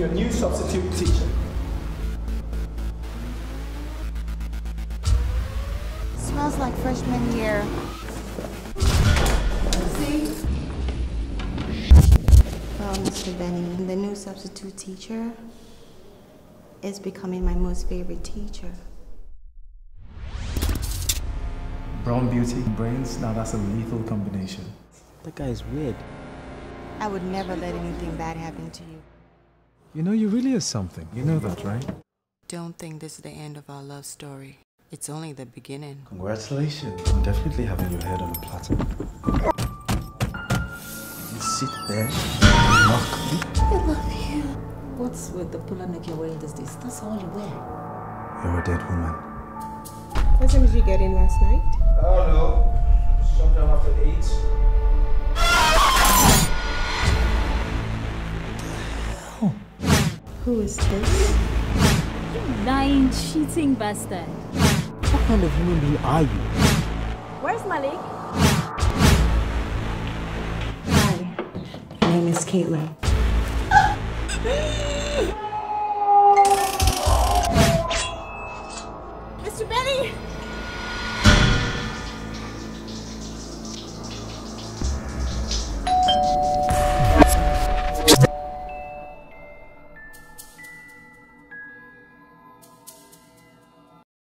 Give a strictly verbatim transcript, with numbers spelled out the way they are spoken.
your new substitute teacher. Smells like freshman year. See? Well, Mister Benny, the new substitute teacher is becoming my most favorite teacher. Brown beauty, brains, now that's a lethal combination. That guy is weird. I would never let anything bad happen to you. You know, you really is something. You know that, right? Don't think this is the end of our love story. It's only the beginning. Congratulations. I'm definitely having your head on a platter. You sit there and mock me. I love you. What's with the pulanik you're wearing these days? That's all you wear. You're a dead woman. What time did you get in last night? I don't know. Sometime after eight. Oh. Who is this? You lying, cheating bastard. What kind of human being are you? Where's Malik? Hi. My name is Caitlin. Mister Benny!